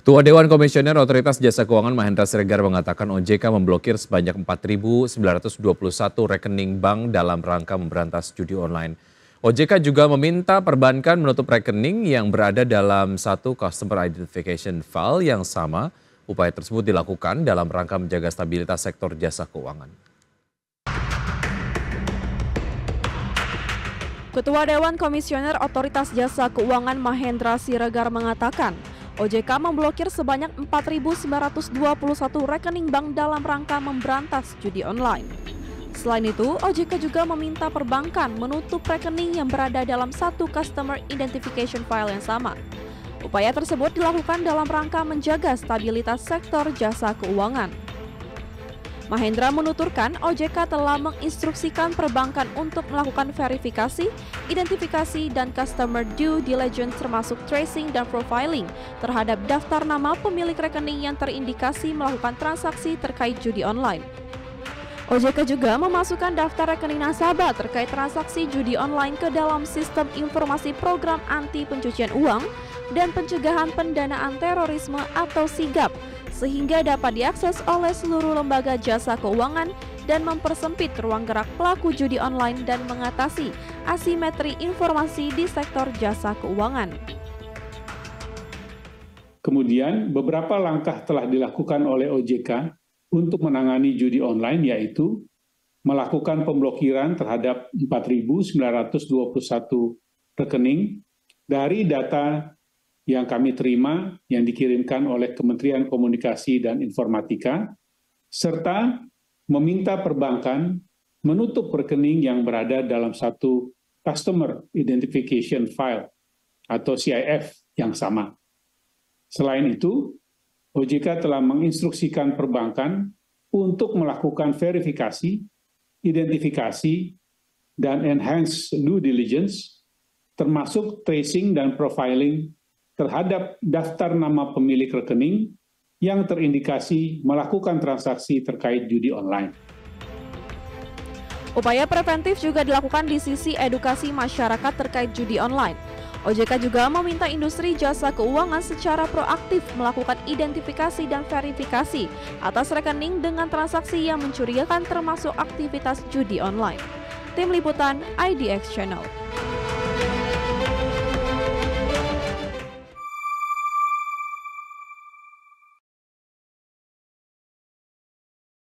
Ketua Dewan Komisioner Otoritas Jasa Keuangan Mahendra Siregar mengatakan OJK memblokir sebanyak 4.921 rekening bank dalam rangka memberantas judi online. OJK juga meminta perbankan menutup rekening yang berada dalam satu Customer Identification File yang sama. Upaya tersebut dilakukan dalam rangka menjaga stabilitas sektor jasa keuangan. Ketua Dewan Komisioner Otoritas Jasa Keuangan Mahendra Siregar mengatakan, OJK memblokir sebanyak 4.921 rekening bank dalam rangka memberantas judi online. Selain itu, OJK juga meminta perbankan menutup rekening yang berada dalam satu Customer Identification File yang sama. Upaya tersebut dilakukan dalam rangka menjaga stabilitas sektor jasa keuangan. Mahendra menuturkan OJK telah menginstruksikan perbankan untuk melakukan verifikasi, identifikasi, dan customer due diligence termasuk tracing dan profiling terhadap daftar nama pemilik rekening yang terindikasi melakukan transaksi terkait judi online. OJK juga memasukkan daftar rekening nasabah terkait transaksi judi online ke dalam sistem informasi program anti pencucian uang dan pencegahan pendanaan terorisme atau SIGAP, sehingga dapat diakses oleh seluruh lembaga jasa keuangan dan mempersempit ruang gerak pelaku judi online dan mengatasi asimetri informasi di sektor jasa keuangan. Kemudian beberapa langkah telah dilakukan oleh OJK untuk menangani judi online, yaitu melakukan pemblokiran terhadap 4.921 rekening dari data yang kami terima yang dikirimkan oleh Kementerian Komunikasi dan Informatika, serta meminta perbankan menutup rekening yang berada dalam satu Customer Identification File atau CIF yang sama. Selain itu, OJK telah menginstruksikan perbankan untuk melakukan verifikasi, identifikasi, dan enhanced due diligence, termasuk tracing dan profiling terhadap daftar nama pemilik rekening yang terindikasi melakukan transaksi terkait judi online. Upaya preventif juga dilakukan di sisi edukasi masyarakat terkait judi online. OJK juga meminta industri jasa keuangan secara proaktif melakukan identifikasi dan verifikasi atas rekening dengan transaksi yang mencurigakan termasuk aktivitas judi online. Tim Liputan IDX Channel.